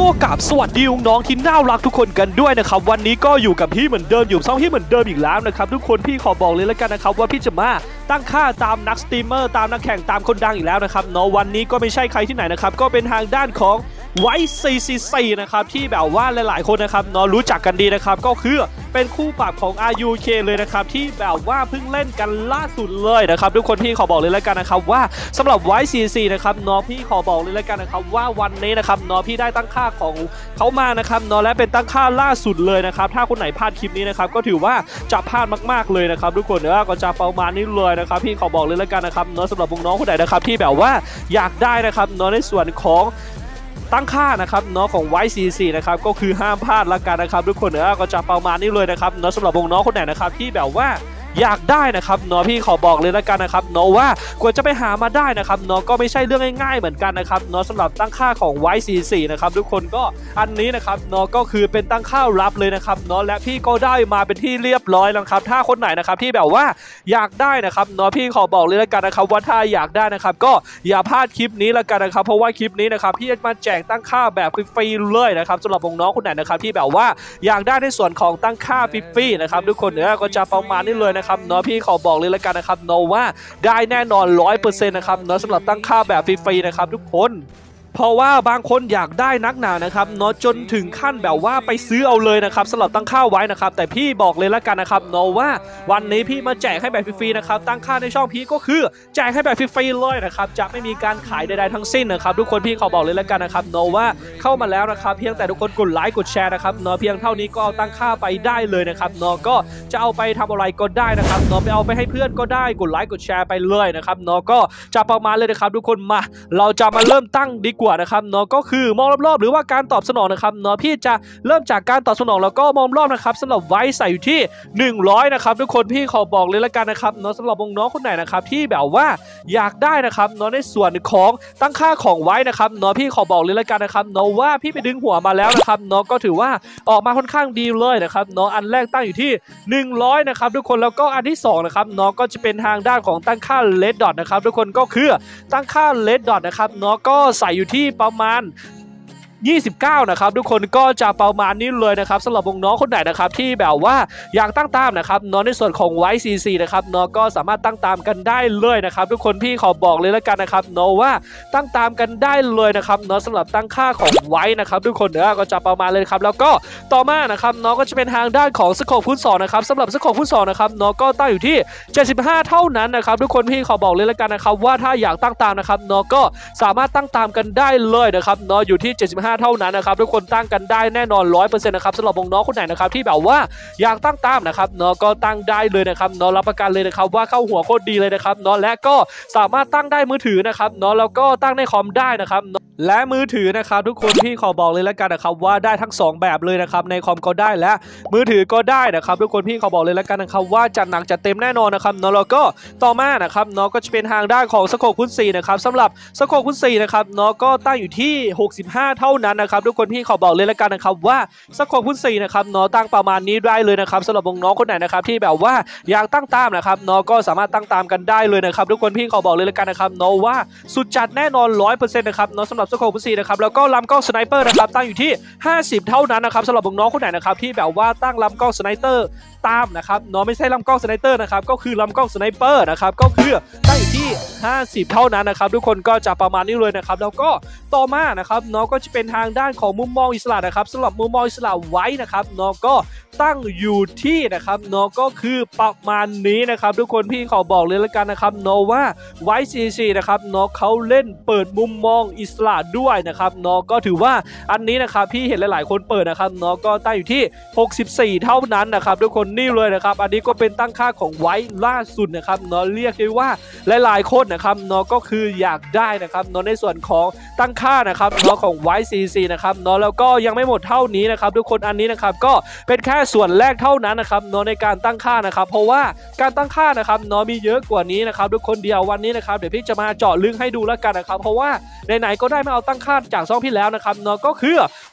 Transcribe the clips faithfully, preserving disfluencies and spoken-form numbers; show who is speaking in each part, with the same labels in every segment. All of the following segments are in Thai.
Speaker 1: ก็กับสวัสดีน้องๆที่น่ารักทุกคนกันด้วยนะครับวันนี้ก็อยู่กับพี่เหมือนเดิมอยู่ช่องพี่เหมือนเดิมอีกแล้วนะครับทุกคนพี่ขอบอกเลยแล้วกันนะครับว่าพี่จะมาตั้งค่าตามนักสตรีมเมอร์ตามนักแข่งตามคนดังอีกแล้วนะครับเนาะวันนี้ก็ไม่ใช่ใครที่ไหนนะครับก็เป็นทางด้านของไวท์ ซี ซี ซี นะครับที่แบบว่าหลายๆคนนะครับเนาะรู้จักกันดีนะครับก็คือเป็นคู่ปรับของ อาร์ ยู เค เลยนะครับที่แบบว่าเพิ่งเล่นกันล่าสุดเลยนะครับทุกคนพี่ขอบอกเลยแล้วกันนะครับว่าสำหรับไวท์ ซี ซี นะครับเนาะพี่ขอบอกเลยแล้วกันนะครับว่าวันนี้นะครับเนาะพี่ได้ตั้งค่าของเขามานะครับเนาะและเป็นตั้งค่าล่าสุดเลยนะครับถ้าคนไหนพลาดคลิปนี้นะครับก็ถือว่าจะพลาดมากๆเลยนะครับทุกคนเนอะก็จะประมาณนี้เลยนะครับพี่ขอบอกเลยแล้วกันนะครับเนาะสำหรับน้องๆคนไหนนะครับที่แบบว่าอยากได้นะครับเนาะในส่วนของตั้งค่านะครับเนาะของไวท์ ซี ซี นะครับก็คือห้ามพลาดละกันนะครับทุกคนเนอะก็จะประมาณนี้เลยนะครับเนาะสำหรับน้องๆคนไหนนะครับที่แบบว่าอยากได้นะครับเนาะพี่ขอบอกเลยแล้วกันนะครับเนาะว่ากว่าจะไปหามาได้นะครับเนาะก็ไม่ใช่เรื่องง่ายๆเหมือนกันนะครับเนาะสำหรับตั้งค่าของไวท์ ซี ซี นะครับทุกคนก็อันนี้นะครับเนาะก็คือเป็นตั้งค่าลับเลยนะครับเนาะและพี่ก็ได้มาเป็นที่เรียบร้อยแล้วครับถ้าคนไหนนะครับที่แบบว่าอยากได้นะครับเนาะพี่ขอบอกเลยแล้วกันนะครับว่าถ้าอยากได้นะครับก็อย่าพลาดคลิปนี้แล้วกันนะครับเพราะว่าคลิปนี้นะครับพี่จะมาแจกตั้งค่าแบบฟรีๆเลยนะครับสำหรับน้องๆคนไหนนะครับที่แบบว่าอยากได้ในส่วนของตั้งค่าฟรีๆนะครับทุกคนเนี่ยก็จะประมาณนี้เลยนะครับเนาะพี่ขอบอกเลยแล้วกันนะครับเนาะว่าได้แน่นอน ร้อยเปอร์เซ็นต์ นะครับเนาะสำหรับตั้งค่าแบบฟรีๆนะครับทุกคนเพราะว่าบางคนอยากได้นักหนานะครับเนาะจนถึงขั้นแบบว่าไปซื้อเอาเลยนะครับสำหรับตั้งค่าไว้นะครับแต่พี่บอกเลยแล้วกันนะครับเนาะว่าวันนี้พี่มาแจกให้แบบฟรีๆนะครับตั้งค่าในช่องพี่ก็คือแจกให้แบบฟรีๆเลยนะครับจะไม่มีการขายใดๆทั้งสิ้นนะครับทุกคนพี่ขอบอกเลยแล้วกันนะครับเนาะว่าเข้ามาแล้วนะครับเพียงแต่ทุกคนกดไลค์กดแชร์นะครับเนาะเพียงเท่านี้ก็เอาตั้งค่าไปได้เลยนะครับเนาะก็จะเอาไปทำอะไรก็ได้นะครับเนาะไปเอาไปให้เพื่อนก็ได้กดไลค์กดแชร์ไปเลยนะครับเนาะก็จะประมาณเลยนะครับทุกคนมาเราจะมาเริ่มตั้งดีกว่านะครับเนาะก็คือมองรอบๆหรือว่าการตอบสนองนะครับเนาะพี่จะเริ่มจากการตอบสนองแล้วก็มองรอบนะครับสำหรับไว้ใส่อยู่ที่หนึ่งร้อยนะครับทุกคนพี่ขอบอกเลยละกันนะครับเนาะสำหรับน้องๆคนไหนนะครับที่แบบว่าอยากได้นะครับเนาะในส่วนของตั้งค่าของไว้นะครับเนาะพี่ขอบอกเลยละกันนะครับเนาะว่าพี่ไปดึงหัวมาแล้วนะครับเนาะก็ถือว่าออกมาค่อนข้างดีเลยนะครับเนาะอันแรกตั้งอยู่ที่หนึ่งร้อยนะครับทุกคนแล้วก็อันที่สองนะครับเนาะก็จะเป็นทางด้านของตั้งค่าเลดดอทนะครับทุกคนก็คือตั้งค่าเลดดอทนะครับเนาะก็ใส่อยู่ที่ประมาณยี่สิบเก้านะครับทุกคนก็จะประมาณนี้เลยนะครับสำหรับน้องๆคนไหนนะครับที่แบบว่าอยากตั้งตามนะครับเนาะในส่วนของไวท์ ซี ซี นะครับเนาะก็สามารถตั้งตามกันได้เลยนะครับทุกคนพี่ขอบอกเลยแล้วกันนะครับเนาะว่าตั้งตามกันได้เลยนะครับเนาะสำหรับตั้งค่าของไวท์นะครับทุกคนเนาะก็จะประมาณเลยครับแล้วก็ต่อมานะครับเนาะก็จะเป็นทางด้านของสโคปคูณสองนะครับสำหรับสโคปคูณสองนะครับเนาะก็ตั้งอยู่ที่เจ็ดสิบห้าเท่านั้นนะครับทุกคนพี่ขอบอกเลยแล้วกันนะครับว่าถ้าอยากตั้งตามนะครับเนาะก็สามารถตั้งตามกันได้เลยนะครับเนาะอยู่ที่เจ็ดสิบห้าเท่านั้นนะครับทุกคนตั้งกันได้แน่นอน ร้อยเปอร์เซ็นต์ นะครับสำหรับน้องๆคนไหนนะครับที่แบบว่าอยากตั้งตามนะครับเนาะก็ตั้งได้เลยนะครับเนาะรับประกันเลยนะครับว่าเข้าหัวโคตรดีเลยนะครับเนาะและก็สามารถตั้งได้มือถือนะครับเนาะแล้วก็ตั้งในคอมได้นะครับและมือถือนะครับทุกคนพี่ขอบอกเลยแล้วกันนะครับว่าได้ทั้งสองแบบเลยนะครับในคอมก็ได้และมือถือก็ได้นะครับทุกคนพี่ขอบอกเลยแล้วกันนะครับว่าจัดหนักจัดเต็มแน่นอนนะครับเนาะแล้วก็ต่อมานะครับเนาะก็จะเป็นทางด้านของสโคปคูณสี่นะครับสำหรับสโคปคูณสี่นะครับเนาะก็ตั้งอยู่ที่หกสิบห้าเท่านั้นนะครับทุกคนพี่ขอบอกเลยแล้วกันนะครับว่าสโคปคูณสี่นะครับเนาะตั้งประมาณนี้ได้เลยนะครับสำหรับน้องๆคนไหนนะครับที่แบบว่าอยากตั้งตามนะครับเนาะก็สามารถตั้งตามกันได้เลยนะครับทุกคนพี่ขอบอกเลยแล้วกันนะครับเนาะว่าสุดจัดแน่นอน ร้อยเปอร์เซ็นต์ นะครับเนาะสำหรับสโคปคูณสี่นะครับแล้วก็ลำกล้องสไนเปอร์นะครับตั้งอยู่ที่ห้าสิบเท่านั้นนะครับสำหรับน้องๆคนไหนนะครับที่แบบว่าตั้งลำกล้องสไนเปอร์ตามนะครับเนาะไม่ใช่ลำกล้องสไนเปอร์นะครับก็คือลำกล้องสไนเปอร์นะครับก็คือตั้งอยู่ที่ห้าสิบเท่านั้นนะครับทุกคนก็จะประมาณนี้เลยนะครับแล้วก็ต่อมานะครับเนาะก็จะเป็นทางด้านของมุมมองอิสระนะครับสำหรับมุมมองอิสระไว้นะครับเนาะก็ตั้งอยู่ที่นะครับเนาะก็คือประมาณนี้นะครับทุกคนพี่ขอบอกเลยแล้วกันนะครับเนาะว่าไวท์ ซี ซี นะครับเนาะเขาเล่นเปิดมุมมองอิสระด้วยนะครับเนาะก็ถือว่าอันนี้นะครับพี่เห็นหลายๆคนเปิดนะครับเนาะก็ตั้งอยู่ที่หกสิบสี่เท่านั้นนะครับทุกคนนี่เลยนะครับอันนี้ก็เป็นตั้งค่าของไวท์ล่าสุดนะครับเนาะเรียกได้ว่าหลายๆคนนะครับเนาะก็คืออยากได้นะครับเนาะในส่วนของตั้งค่านะครับเนาะของไวท์ ซี ซี นะครับเนาะแล้วก็ยังไม่หมดเท่านี้นะครับทุกคนอันนี้นะครับก็เป็นแค่ส่วนแรกเท่านั้นนะครับเนาะในการตั้งค่านะครับเพราะว่าการตั้งค่านะครับเนาะมีเยอะกว่านี้นะครับทุกคนเดียววันนี้นะครับเดี๋ยวพี่จะมาเจาะลึกให้ดูแล้วกันนะครับเพราะว่าไหนๆก็ได้มาเอาตั้งค่าจากช่องพี่แล้วนะครับเนาะก็คือ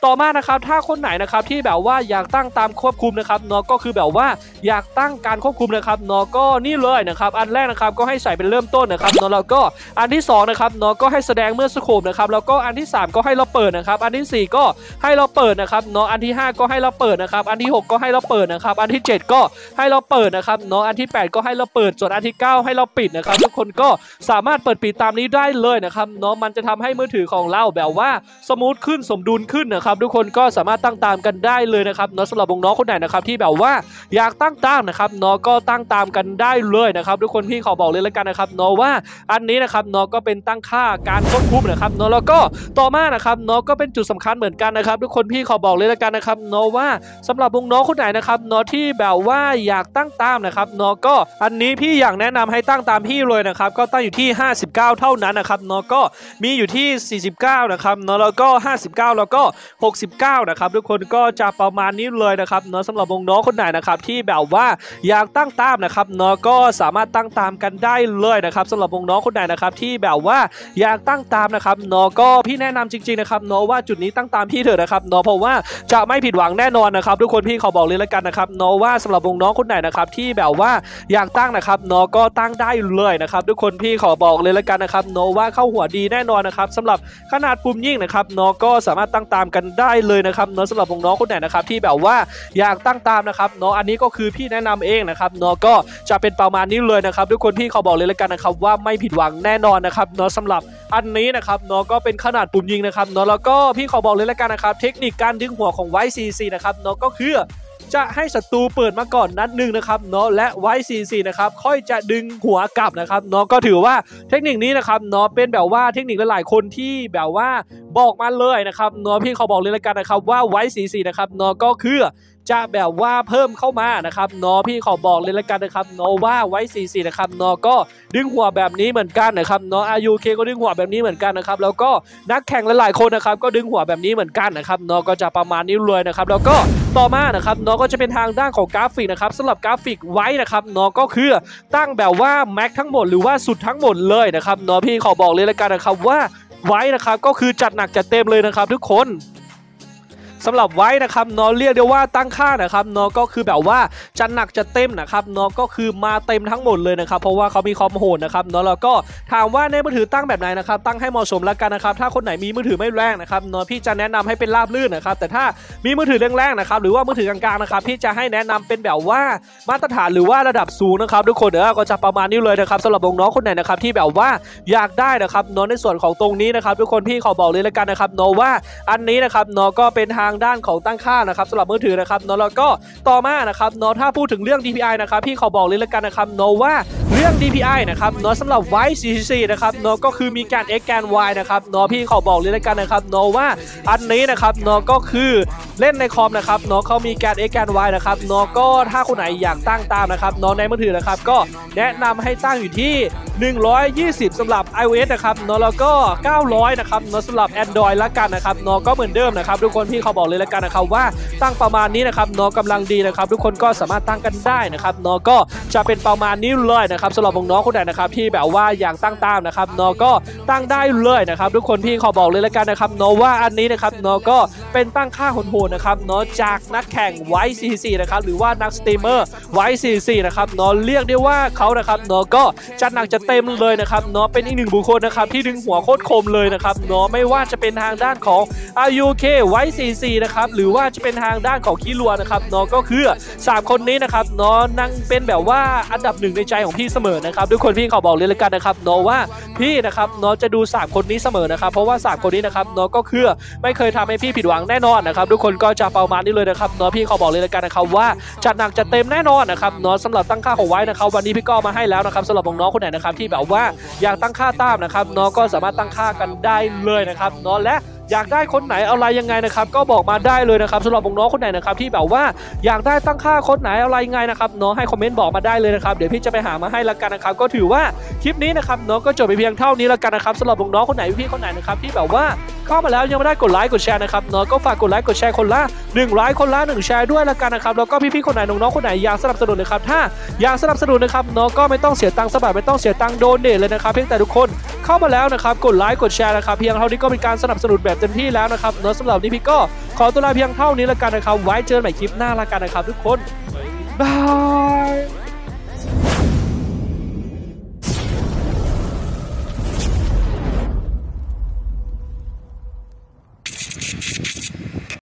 Speaker 1: ต่อมานะครับถ้าคนไหนนะครับที่แบบว่าอยากตั้งตามควบคุมนะครับเนาะก็คือแบบว่าอยากตั้งการควบคุมนะครับเนาะก็นี่เลยนะครับอันแรกนะครับก็ให้ใส่เป็นเริ่มต้นนะครับเนาะแล้วก็อันที่สองนะครับเนาะก็ให้แสดงเมื่อสโคปนะครับแล้วก็อันที่สามก็ให้เราเปิดนะครับอันที่สี่ก็ให้เราเปิดนะครับเนาะอันที่ห้าก็ให้เราเปิดนะครับอันที่หกก็ให้เราเปิดนะครับอันที่เจ็ดก็ให้เราเปิดนะครับเนาะอันที่แปดก็ให้เราเปิดส่วนอันที่เก้าให้เราปิดนะครับทุกคนก็สามารถเปิดปิดตามนี้ได้เลยนะครับเนาะมันจะทำให้มือถือของเราแบบว่าสมูทขึ้นสมดุลขึ้นนะครับทุกคนก็สามารถตั้งตามกันได้เลยนะครับเนาะสำหรับน้องๆคนไหนนะครับที่แบบว่าอยากตั้งตามนะครับเนาะก็ตั้งตามกันได้เลยนะครับทุกคนพี่ขอบอกเลยแล้วกันนะครับเนาะว่าอันนี้นะครับเนาะก็เป็นตั้งค่าการควบคุมนะครับเนาะแล้วก็ต่อมานะครับเนาะก็เป็นจุดสำคัญเหมือนกันนะครับทุกคนพี่ขอบอกเลยแล้วกันนะครับเนาะว่าสำหรับน้องๆคนไหนนะครับเนาะที่แบบว่าอยากตั้งตามนะครับเนาะก็อันนี้พี่อยากแนะนำให้ตั้งตามพี่เลยนะครับก็ตั้งอยู่ที่ห้าสิบเก้าเท่านั้นนะครับเนาะก็มีอยู่ที่สี่สิบเก้านะครับเนาะแล้วก็ห้าสิบเก้าแล้วก็หกสิบเก้านะครับทุกคนก็จะประมาณนี้เลยนะครับเนาะสำหรับน้องๆคนไหนนะครับที่แบบว่าอยากตั้งตามนะครับเนาะก็สามารถตั้งตามกันได้เลยนะครับสำหรับน้องๆคนไหนนะครับที่แบบว่าอยากตั้งตามนะครับเนาะก็พี่แนะนำจริงๆนะครับเนาะว่าจุดนี้ตั้งตามพี่เถอะนะครับเนาะเพราะว่าจะไม่ผิดหวังแน่นอนนะครับทุกคนพี่ขอบอกเลยแล้วกันนะครับเนาะว่าสำหรับน้องๆคนไหนนะครับที่แบบว่าอยากตั้งนะครับเนาะก็ตั้งได้เลยนะครับทุกคนพี่ขอบอกเลยแล้วกันนะครับเนาะว่าเข้าหัวดีแน่นอนนะครับสำหรับขนาดปุ่มยิ่งนะครับเนาะก็สามารถตั้งตามกันได้เลยนะครับเนาะสำหรับน้องๆคนไหนนะครับที่แบบว่าอยากตั้งตามนะครับเนาะอันนี้ก็คือพี่แนะนำเองนะครับเนาะก็จะเป็นประมาณนี้เลยนะครับทุกคนพี่ขอบอกเลยแล้วกันนะครับว่าไม่ผิดหวังแน่นอนนะครับเนาะสำหรับอันนี้นะครับเนาะก็เป็นขนาดปุ่มยิงนะครับเนาะแล้วก็พี่ขอบอกเลยแล้วกันนะครับเทคนิคการดึงหัวของไว ซี ซี นะครับเนาะก็คือจะให้ศัตรูเปิดมาก่อนนัดหนึ่งนะครับเนาะและไว้ ซี ซี นะครับค่อยจะดึงหัวกลับนะครับเนาะก็ถือว่าเทคนิคนี้นะครับเนาะเป็นแบบว่าเทคนิคหลายๆคนที่แบบว่าบอกมาเลยนะครับเนาะพี่เขาบอกเลยละกันนะครับว่าไว้ ซี ซี นะครับเนาะก็คือจะแบบว่าเพิ่มเข้ามานะครับเนาะพี่ขอบอกเลยละกันนะครับเนาะว่าไว้ ซี ซี นะครับเนาะก็ดึงหัวแบบนี้เหมือนกันนะครับเนาะ อาร์ ยู เค ก็ดึงหัวแบบนี้เหมือนกันนะครับแล้วก็นักแข่งหลายๆคนนะครับก็ดึงหัวแบบนี้เหมือนกันนะครับเนาะก็จะประมาณนี้เลยนะครับแล้วก็ต่อมานะครับเนาะก็จะเป็นทางด้านของกราฟิกนะครับสำหรับกราฟิกไว้นะครับเนาะก็คือตั้งแบบว่าแม็กทั้งหมดหรือว่าสุดทั้งหมดเลยนะครับเนาะพี่ขอบอกเลยละกันนะครับว่าไว้นะครับก็คือจัดหนักจัดเต็มเลยนะครับทุกคนสำหรับไว้นะครับเนาะเรียกได้ว่าตั้งค่านะครับเนาะก็คือแบบว่าจัดหนักจัดเต็มนะครับเนาะก็คือมาเต็มทั้งหมดเลยนะครับเพราะว่าเขามีความโหดนะครับเนาะแล้วก็ถามว่าในมือถือตั้งแบบไหนนะครับตั้งให้เหมาะสมแล้วกันนะครับถ้าคนไหนมีมือถือไม่แรงนะครับเนาะพี่จะแนะนำให้เป็นราบลื่นนะครับแต่ถ้ามีมือถือแรงๆนะครับหรือว่ามือถือกลางๆนะครับพี่จะให้แนะนำเป็นแบบว่ามาตรฐานหรือว่าระดับสูงนะครับทุกคนเด้อก็จะประมาณนี้เลยนะครับสำหรับน้องๆคนไหนนะครับที่แบบว่าอยากได้นะครับเนาะในส่วนของตรงนี้นะครับทุกคนพี่ขอบอกเลยแล้วกันนะครับเนาะว่าอันนี้นะครับเนาะก็เป็นทางด้านของตั้งค่านะครับสำหรับมือถือนะครับเนาะแล้วก็ต่อมานะครับเนาะถ้าพูดถึงเรื่อง ดี พี ไอ นะครับพี่ขอบอกเลยแล้วกันนะครับเนาะว่าเรื่อง ดี พี ไอ นะครับเนาะสำหรับไว้ ซี ซี นะครับเนาะก็คือมีการ X การ Y นะครับเนาะพี่ขอบอกเลยแล้วกันนะครับเนาะว่าอันนี้นะครับเนาะก็คือเล่นในคอมนะครับเนาะเขามีการ X การ Y นะครับเนาะก็ถ้าคนไหนอยากตั้งตามนะครับเนาะในมือถือนะครับก็แนะนำให้ตั้งอยู่ที่หนึ่งร้อยยี่สิบสำหรับ iOS นะครับเนาะแล้วก็เก้าร้อยนะครับเนาะสำหรับ Android ละกันนะครับเนาะก็เหมือนเดิมนะครับทุกคนพี่ขอบอกเลยแล้วกันนะครับว่าตั้งประมาณนี้นะครับเนาะกำลังดีนะครับทุกคนก็สามารถตั้งกันได้นะครับเนาะก็จะเป็นประมาณนี้เลยนะครับสำหรับน้องๆคนไหนนะครับที่แบบว่าอยากตั้งตามนะครับเนาะก็ตั้งได้เลยนะครับทุกคนพี่ขอบอกเลยแล้วกันนะครับเนาะว่าอันนี้นะครับเนาะก็เป็นตั้งค่าโหดๆนะครับเนาะจากนักแข่งไว้ ซี ซี นะครับหรือว่านักสตรีมเมอร์ไว้ ซี ซี นะครับเนาะเรียกได้ว่าเขานะครับเนาะก็จัดหนักจัดเต็มเลยนะครับเนาะเป็นอีกหนึ่งบุคคลนะครับที่ดึงหัวโคตรคมเลยนะครับเนาะไม่ว่าจะเป็นทางด้านของ อาร์ ยู เค ไว้ ซี ซี นะครับหรือว่าจะเป็นทางด้านของคิรัวนะครับเนาะก็คือสามคนนี้นะครับเนาะนั่งเป็นแบบว่าอันดับหนึ่งในใจของพี่เสมอนะครับทุกคนพี่ขอบอกเลยละกันนะครับเนาะว่าพี่นะครับเนาะจะดูสามคนนี้เสมอนะครับเพราะว่าสามคนนี้นะครับเนาะก็คือไม่เคยทำให้พี่ผิดหวังแน่นอนนะครับทุกคนก็จะประมาณนี้เลยนะครับเนาะพี่ขอบอกเลยละกันนะครับว่าจัดหนักจัดเต็มแน่นอนนะครับเนาะสำหรับตั้งค่าของไว้นะครับวันนี้พี่ก็มาให้แล้วนะครับสำหรับน้องๆคนไหนนะครับที่แบบว่าอยากตั้งค่าตามนะครับเนาะก็สามารถตั้งค่ากันได้เลยนะครับเนาะและอยากได้คนไหนอะไรยังไงนะครับก็บอกมาได้เลยนะครับสำหรับน้องๆคนไหนนะครับที่แบบว่าอยากได้ตั้งค่าคนไหนอะไรยังไงนะครับเนาะให้คอมเมนต์บอกมาได้เลยนะครับเดี๋ยวพี่จะไปหามาให้ละกันนะครับก็ถือว่าคลิปนี้นะครับเนาะก็จบไปเพียงเท่านี้ละกันนะครับสำหรับน้องๆคนไหนพี่คนไหนนะครับที่แบบว่าเข้ามาแล้วยังไม่ได้กดไลค์กดแชร์นะครับเนาะก็ฝากกดไลค์กดแชร์คนละหนึ่งไลค์คนละหนึ่งแชร์ด้วยละกันนะครับแล้วก็พี่ๆคนไหนน้องๆคนไหนอยากสนับสนุนนะครับถ้าอยากสนับสนุนนะครับเนาะก็ไม่ต้องเสียตังค์สักบาทไม่ต้องเสียตังค์โดเนทเลยนะครับเพียงแต่ทุกคนเข้ามาแล้วนะครับกดไลค์กดแชร์นะครับเพียงเท่านี้ก็เป็นการสนับสนุนแบบเต็มที่แล้วนะครับเนอะสำหรับนี้พี่ก็ขอตัวลาเพียงเท่านี้แล้วกันนะครับไว้เจอกันใหม่คลิปหน้าแล้วกันนะครับทุกคนบาย